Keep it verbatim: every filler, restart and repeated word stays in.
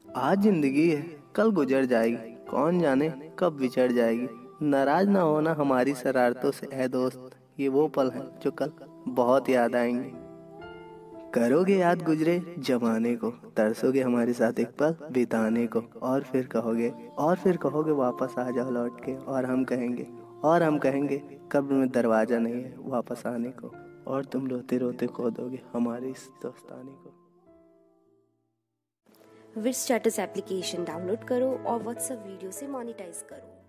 आज जिंदगी है, कल गुजर जाएगी, कौन जाने कब बिछड़ जाएगी। नाराज ना होना हमारी शरारतों से ऐ दोस्त, ये वो पल हैं जो कल बहुत याद आएंगे। करोगे याद गुजरे जमाने को, तरसोगे हमारे साथ एक पल बिताने को, और फिर कहोगे और फिर कहोगे वापस आ जाओ लौट के, और हम कहेंगे और हम कहेंगे कब्र में दरवाजा नहीं है वापस आने को, और तुम रोते रोते खो दोगे हमारे इस दोस्ताने को। विश स्टेटस एप्लीकेशन डाउनलोड करो और व्हाट्सएप वीडियो से मोनेटाइज करो।